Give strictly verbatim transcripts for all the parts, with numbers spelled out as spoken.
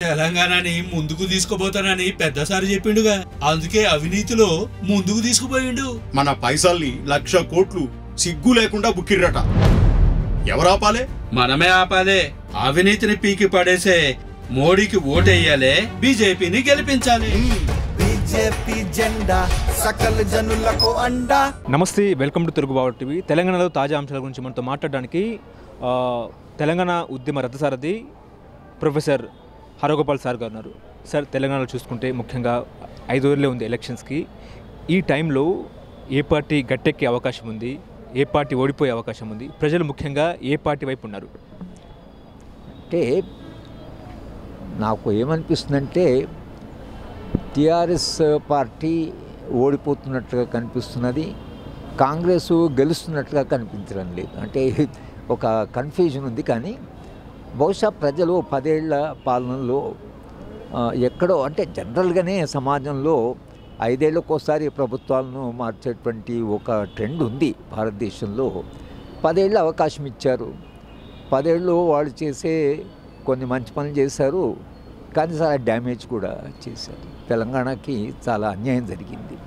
తెలంగాణని ముందుకు తీసుకుపోతానని పెద్దసారి చెప్పిండుగా, అందుకే అవినీతిలో ముందుకు తీసుకుపోయిండు. మన పైసల్ని లక్ష కోట్లు సిగ్గు లేకుండా బుక్కిర్రట. ఎవరాపాలే? మనమే ఆపాలే. అవినీతిని పీకి పడేసే మోడీకి ఓటేయాలి, బీజేపీని గెలిపించాలి. నమస్తే, వెల్కమ్ టు తెలుగు బావర్ టీవీ. తెలంగాణలో తాజా అంశాల గురించి మనతో మాట్లాడడానికి తెలంగాణ ఉద్యమ రథసారథి ప్రొఫెసర్ హరగోపాల్ సార్ గారు ఉన్నారు. సార్, తెలంగాణలో చూసుకుంటే ముఖ్యంగా ఐదు రోజులే ఉంది ఎలక్షన్స్కి. ఈ టైంలో ఏ పార్టీ గట్టెక్కే అవకాశం ఉంది, ఏ పార్టీ ఓడిపోయే అవకాశం ఉంది, ప్రజలు ముఖ్యంగా ఏ పార్టీ వైపు ఉన్నారు? అంటే నాకు ఏమనిపిస్తుందంటే టీఆర్ఎస్ పార్టీ ఓడిపోతున్నట్టుగా కనిపిస్తున్నది, కాంగ్రెస్ గెలుస్తున్నట్టుగా కనిపించడం లేదు. అంటే ఒక కన్ఫ్యూజన్ ఉంది. కానీ బహుశా ప్రజలు పదేళ్ల పాలనలో ఎక్కడో అంటే జనరల్గానే సమాజంలో ఐదేళ్లకోసారి ప్రభుత్వాలను మార్చేటువంటి ఒక ట్రెండ్ ఉంది భారతదేశంలో. పదేళ్ళు అవకాశం ఇచ్చారు. పదేళ్ళు వాళ్ళు చేసే కొన్ని మంచి పనులు చేశారు, కానీ చాలా డ్యామేజ్ కూడా చేశారు. తెలంగాణకి చాలా అన్యాయం జరిగింది.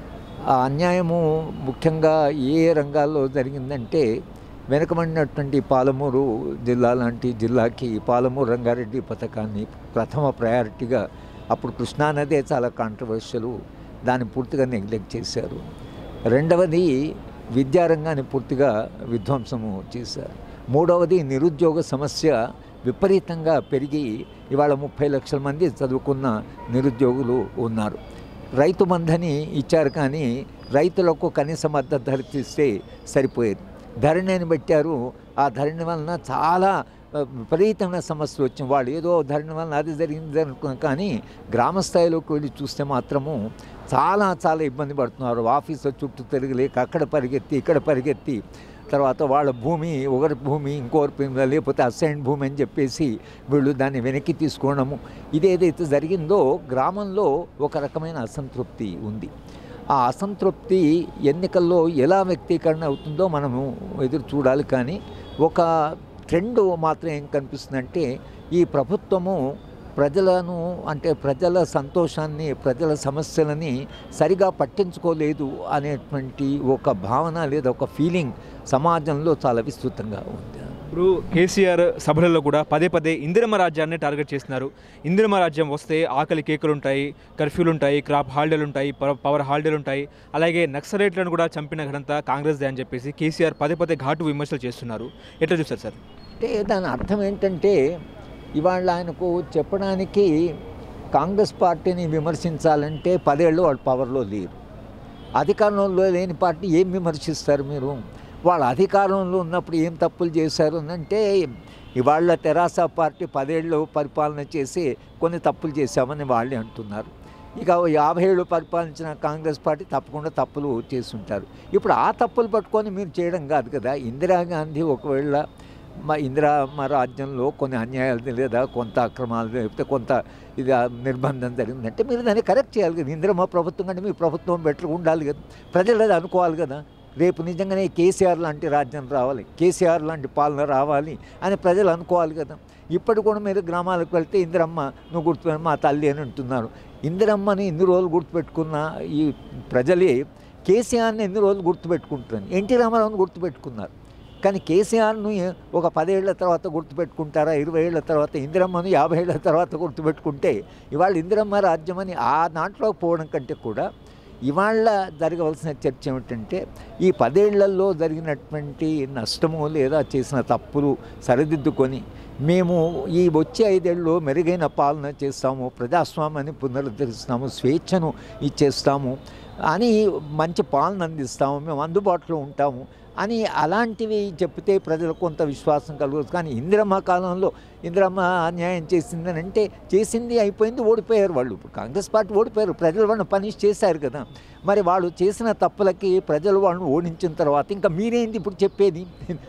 ఆ అన్యాయము ముఖ్యంగా ఏ రంగాల్లో జరిగిందంటే, వెనుకబడినటువంటి పాలమూరు జిల్లా లాంటి జిల్లాకి పాలమూరు రంగారెడ్డి పథకాన్ని ప్రథమ ప్రయారిటీగా, అప్పుడు కృష్ణానదే చాలా కాంట్రవర్షియల్, దాన్ని పూర్తిగా నెగ్లెక్ట్ చేశారు. రెండవది విద్యారంగాన్ని పూర్తిగా విధ్వంసము చేశారు. మూడవది నిరుద్యోగ సమస్య విపరీతంగా పెరిగి ఇవాళ ముప్పై లక్షల మంది చదువుకున్న నిరుద్యోగులు ఉన్నారు. రైతు బంధని ఇచ్చారు, కానీ రైతులకు కనీస మద్దతు ధర ఇస్తే సరిపోయేది. ధరణిని పెట్టారు. ఆ ధరణి వలన చాలా విపరీతమైన సమస్యలు వచ్చింది. వాళ్ళు ఏదో ధరణి వలన అది జరిగింది అనుకున్నాం, కానీ గ్రామ స్థాయిలోకి వెళ్ళి చూస్తే మాత్రము చాలా చాలా ఇబ్బంది పడుతున్నారు. ఆఫీసులో చుట్టూ తిరగలేక అక్కడ పరిగెత్తి ఇక్కడ పరిగెత్తి, తర్వాత వాళ్ళ భూమి ఒకరి భూమి ఇంకోరి లేకపోతే అసైన్ భూమి అని చెప్పేసి వీళ్ళు దాన్ని వెనక్కి తీసుకోవడము, ఇదేదైతే జరిగిందో గ్రామంలో ఒక రకమైన అసంతృప్తి ఉంది. ఆ అసంతృప్తి ఎన్నికల్లో ఎలా వ్యక్తీకరణ అవుతుందో మనము ఎదురు చూడాలి. కానీ ఒక ట్రెండ్ మాత్రం ఏం కనిపిస్తుందంటే, ఈ ప్రభుత్వము ప్రజలను అంటే ప్రజల సంతోషాన్ని, ప్రజల సమస్యలని సరిగా పట్టించుకోలేదు అనేటువంటి ఒక భావన లేదా ఒక ఫీలింగ్ సమాజంలో చాలా విస్తృతంగా ఉంది. ఇప్పుడు కేసీఆర్ సభలలో కూడా పదే పదే ఇందిరమ్మ రాజ్యాన్ని టార్గెట్ చేస్తున్నారు. ఇందిరమ్మ రాజ్యం వస్తే ఆకలి కేకులు ఉంటాయి, కర్ఫ్యూలు ఉంటాయి, క్రాప్ హాలిడేలు ఉంటాయి, పవర్ హాలిడేలు ఉంటాయి, అలాగే నక్సలైట్లను కూడా చంపిన ఘనత కాంగ్రెస్దే అని చెప్పేసి కేసీఆర్ పదే పదే ఘాటు విమర్శలు చేస్తున్నారు. ఎట్లా చూస్తారు సార్? అంటే దాని అర్థం ఏంటంటే, ఇవాళ ఆయనకు చెప్పడానికి కాంగ్రెస్ పార్టీని విమర్శించాలంటే పదేళ్ళు వాళ్ళు పవర్లో లేరు. అధికారంలో లేని పార్టీ ఏం విమర్శిస్తారు మీరు? వాళ్ళ అధికారంలో ఉన్నప్పుడు ఏం తప్పులు చేశారు అంటే, ఇవాళ తెరాస పార్టీ పదేళ్ళు పరిపాలన చేసి కొన్ని తప్పులు చేశామని వాళ్ళే అంటున్నారు. ఇక యాభై ఏళ్ళు పరిపాలించిన కాంగ్రెస్ పార్టీ తప్పకుండా తప్పులు చేస్తుంటారు. ఇప్పుడు ఆ తప్పులు పట్టుకొని మీరు చేయడం కాదు కదా. ఇందిరాగాంధీ ఒకవేళ మా ఇందిరమ్మ రాజ్యంలో కొన్ని అన్యాయాలు లేదా కొంత అక్రమాలు లేకపోతే కొంత ఇది నిర్బంధం జరిగిందంటే మీరు దాన్ని కరెక్ట్ చేయాలి కదా. ఇందిరమ్మ ప్రభుత్వం కంటే మీ ప్రభుత్వం బెటర్గా ఉండాలి కదా. ప్రజలు అది అనుకోవాలి కదా. రేపు నిజంగానే కేసీఆర్ లాంటి రాజ్యం రావాలి, కేసీఆర్ లాంటి పాలన రావాలి అని ప్రజలు అనుకోవాలి కదా. ఇప్పటి కూడా మీరు గ్రామాలకు వెళ్తే ఇందిరమ్మ నువ్వు గుర్తుపెట్టి మా తల్లి అని అంటున్నారు. ఇందిరమ్మని ఎన్ని రోజులు గుర్తుపెట్టుకున్న ఈ ప్రజలే కేసీఆర్ని ఎన్ని రోజులు గుర్తుపెట్టుకుంటున్నారు. ఎన్టీ రామారావుని గుర్తుపెట్టుకున్నారు, కానీ కేసీఆర్ను ఒక పదేళ్ల తర్వాత గుర్తుపెట్టుకుంటారా, ఇరవై ఏళ్ల తర్వాత? ఇందిరమ్మను యాభై ఏళ్ల తర్వాత గుర్తుపెట్టుకుంటే ఇవాళ ఇందిరమ్మ రాజ్యం అని ఆ దాంట్లో పోవడం కంటే కూడా ఇవాళ జరగవలసిన చర్చ ఏమిటంటే, ఈ పదేళ్లలో జరిగినటువంటి నష్టము లేదా చేసిన తప్పులు సరిదిద్దుకొని మేము ఈ వచ్చే ఐదేళ్ళు మెరుగైన పాలన చేస్తాము, ప్రజాస్వామ్యాన్ని పునరుద్ధరిస్తాము, స్వేచ్ఛను ఇచ్చేస్తాము అని, మంచి పాలన అందిస్తాము, మేము అందుబాటులో ఉంటాము అని అలాంటివి చెప్తే ప్రజలకు కొంత విశ్వాసం కలుగుతుంది. కానీ ఇందిరమ్మ కాలంలో ఇందిరమ్మ అన్యాయం చేసిందని అంటే చేసింది అయిపోయింది, ఓడిపోయారు వాళ్ళు. ఇప్పుడు కాంగ్రెస్ పార్టీ ఓడిపోయారు, ప్రజలు వాళ్ళని పనిష్ చేశారు కదా. మరి వాళ్ళు చేసిన తప్పులకి ప్రజలు వాళ్ళని ఓడించిన తర్వాత ఇంకా మీరేంది ఇప్పుడు చెప్పేది?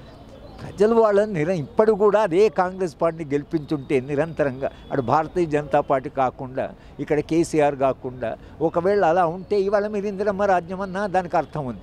ప్రజలు వాళ్ళని నిర ఇప్పటి కూడా అదే కాంగ్రెస్ పార్టీని గెలిపించుంటే నిరంతరంగా, అటు భారతీయ జనతా పార్టీ కాకుండా ఇక్కడ కేసీఆర్ కాకుండా ఒకవేళ అలా ఉంటే ఇవాళ మీరు ఇందిరమ్మ రాజ్యం అన్నా దానికి అర్థం ఉంది.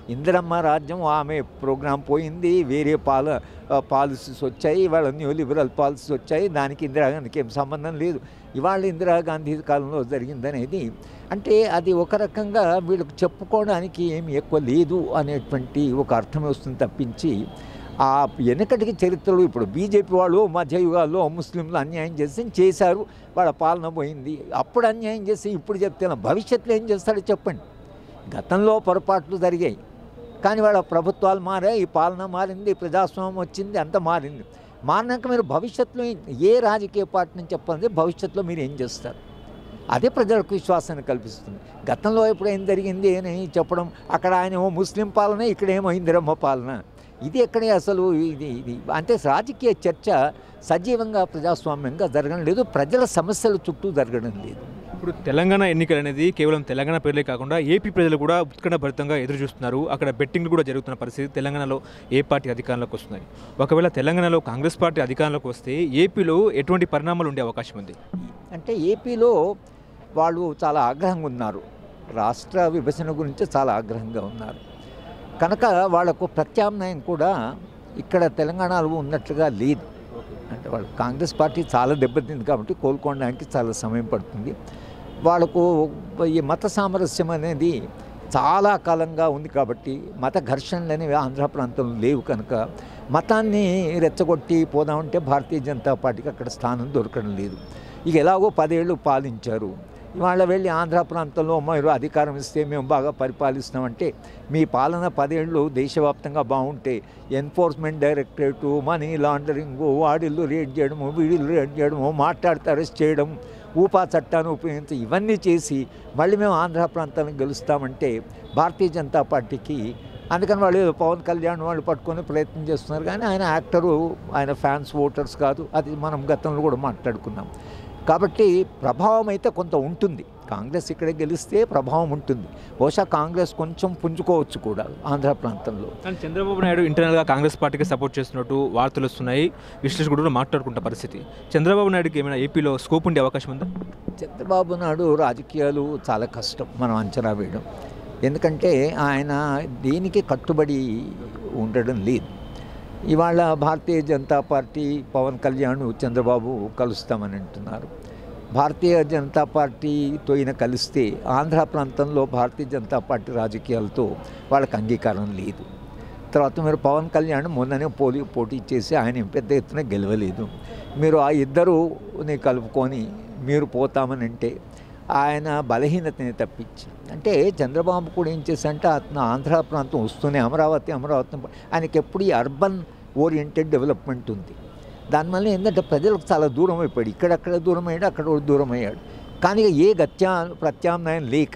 ఇందిరమ్మ రాజ్యం ఆమె ప్రోగ్రాం పోయింది, వేరే పాల పాలసీస్ వచ్చాయి, ఇవాళ న్యూ లిబరల్ పాలసీస్ వచ్చాయి, దానికి ఇందిరాగాంధీకి ఏం సంబంధం లేదు, ఇవాళ ఇందిరాగాంధీ కాలంలో జరిగిందనేది. అంటే అది ఒక రకంగా వీళ్ళకి చెప్పుకోవడానికి ఏమి ఎక్కువ లేదు అనేటువంటి ఒక అర్థం వస్తుంది తప్పించి, ఆ వెనకటికి చరిత్రలో ఇప్పుడు బీజేపీ వాళ్ళు మధ్యయుగాల్లో ముస్లింలు అన్యాయం చేసి చేశారు, వాళ్ళ పాలన పోయింది, అప్పుడు అన్యాయం చేసి ఇప్పుడు చెప్తే భవిష్యత్తులో ఏం చేస్తాడో చెప్పండి. గతంలో పొరపాట్లు జరిగాయి, కానీ వాళ్ళ ప్రభుత్వాలు మారాయి, ఈ పాలన మారింది, ప్రజాస్వామ్యం వచ్చింది, అంత మారింది. మారినాక మీరు భవిష్యత్తులో ఏ రాజకీయ పార్టీని చెప్పాలంటే భవిష్యత్తులో మీరు ఏం చేస్తారు, అదే ప్రజలకు విశ్వాసాన్ని కల్పిస్తుంది. గతంలో ఎప్పుడు ఏం జరిగింది అని చెప్పడం, అక్కడ ఆయన ఏమో ముస్లిం పాలన, ఇక్కడేమో ఇందిరమ్మ పాలన, ఇది ఎక్కడే అసలు ఇది ఇది అంటే రాజకీయ చర్చ సజీవంగా ప్రజాస్వామ్యంగా జరగడం లేదు, ప్రజల సమస్యల చుట్టూ జరగడం లేదు. ఇప్పుడు తెలంగాణ ఎన్నికలు అనేది కేవలం తెలంగాణ ప్రజలే కాకుండా ఏపీ ప్రజలు కూడా ఉత్కంఠభరితంగా ఎదురు చూస్తున్నారు. అక్కడ బెట్టింగ్లు కూడా జరుగుతున్న పరిస్థితి. తెలంగాణలో ఏ పార్టీ అధికారంలోకి వస్తున్నాయి, ఒకవేళ తెలంగాణలో కాంగ్రెస్ పార్టీ అధికారంలోకి వస్తే ఏపీలో ఎటువంటి పరిణామాలు ఉండే అవకాశం ఉంది? అంటే ఏపీలో వాళ్ళు చాలా ఆగ్రహంగా ఉన్నారు, రాష్ట్ర విభజన గురించి చాలా ఆగ్రహంగా ఉన్నారు కనుక వాళ్లకు ప్రత్యామ్నాయం కూడా ఇక్కడ తెలంగాణలో ఉన్నట్లుగా లేదు. అంటే వాళ్ళు కాంగ్రెస్ పార్టీ చాలా దెబ్బతింది కాబట్టి కోలుకోవడానికి చాలా సమయం పడుతుంది. వాళ్ళకు ఈ మత సామరస్యం అనేది చాలా కాలంగా ఉంది కాబట్టి మత ఘర్షణలు అనేవి ఆంధ్ర ప్రాంతంలో లేవు కనుక మతాన్ని రెచ్చగొట్టి పోదామంటే భారతీయ జనతా పార్టీకి అక్కడ స్థానం దొరకడం లేదు. ఇక ఎలాగో పదేళ్ళు పాలించారు, ఇవాళ వెళ్ళి ఆంధ్ర ప్రాంతంలో మీరు అధికారం ఇస్తే మేము బాగా పరిపాలిస్తామంటే మీ పాలన పదేళ్ళు దేశవ్యాప్తంగా బాగుంటే ఎన్ఫోర్స్మెంట్ డైరెక్టరేటు, మనీ లాండరింగు, వాడిల్లు రేడ్ చేయడము, వీడిల్లు రేడ్ చేయడము, మాట్లాడితే అరెస్ట్ చేయడం, ఊపా చట్టాన్ని ఉపయోగించి ఇవన్నీ చేసి మళ్ళీ మేము ఆంధ్ర ప్రాంతానికి గెలుస్తామంటే భారతీయ జనతా పార్టీకి, అందుకని వాళ్ళు పవన్ కళ్యాణ్ వాళ్ళు పట్టుకొని ప్రయత్నం చేస్తున్నారు. కానీ ఆయన యాక్టరు, ఆయన ఫ్యాన్స్ ఓటర్స్ కాదు, అది మనం గతంలో కూడా మాట్లాడుకున్నాం. కాబట్టి ప్రభావం అయితే కొంత ఉంటుంది, కాంగ్రెస్ ఇక్కడ గెలిస్తే ప్రభావం ఉంటుంది. బహుశా కాంగ్రెస్ కొంచెం పుంజుకోవచ్చు కూడా ఆంధ్ర ప్రాంతంలో. కానీ చంద్రబాబు నాయుడు ఇంటర్నల్గా కాంగ్రెస్ పార్టీకి సపోర్ట్ చేస్తున్నట్టు వార్తలు వస్తున్నాయి, విశ్లేషకుడు కూడా మాట్లాడుకుంటున్న పరిస్థితి. చంద్రబాబు నాయుడుకి ఏమైనా ఏపీలో స్కోప్ ఉండే అవకాశం ఉందా? చంద్రబాబు నాయుడు రాజకీయాలు చాలా కష్టం మనం అంచనా వేయడం, ఎందుకంటే ఆయన దేనికి కట్టుబడి ఉండడం లేదు. ఇవాళ భారతీయ జనతా పార్టీ పవన్ కళ్యాణ్ చంద్రబాబు కలుస్తామని అంటున్నారు. భారతీయ జనతా పార్టీతో ఈయన కలిస్తే ఆంధ్ర ప్రాంతంలో భారతీయ జనతా పార్టీ రాజకీయాలతో వాళ్ళకి అంగీకారం లేదు. తర్వాత మీరు పవన్ కళ్యాణ్ మొన్ననే పోలి పోటీ చేసి ఆయన పెద్ద ఎత్తున గెలవలేదు. మీరు ఆ ఇద్దరుని కలుపుకొని మీరు పోతామని అంటే ఆయన బలహీనతని తప్పించి, అంటే చంద్రబాబు కూడా ఏం చేశారంటే అతను ఆంధ్ర ప్రాంతం వస్తూనే అమరావతి అమరావతి ఆయనకి ఎప్పుడు ఈ అర్బన్ ఓరియంటెడ్ డెవలప్మెంట్ ఉంది. దానివల్ల ఏంటంటే ప్రజలకు చాలా దూరం అయిపోయాడు, ఇక్కడక్కడ దూరం అయ్యాడు, అక్కడ దూరం అయ్యాడు. కానీ ఏ గత్యా ప్రత్యామ్నాయం లేక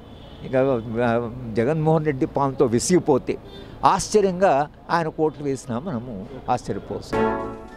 ఇక జగన్మోహన్ రెడ్డి పాలనతో విసిగిపోతే ఆశ్చర్యంగా ఆయన కోట్లు వేసినా మనము ఆశ్చర్యపోతాం.